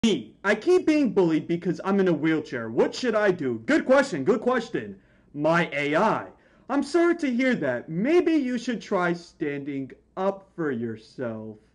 Me. I keep being bullied because I'm in a wheelchair. What should I do? Good question, good question. My AI. I'm sorry to hear that. Maybe you should try standing up for yourself.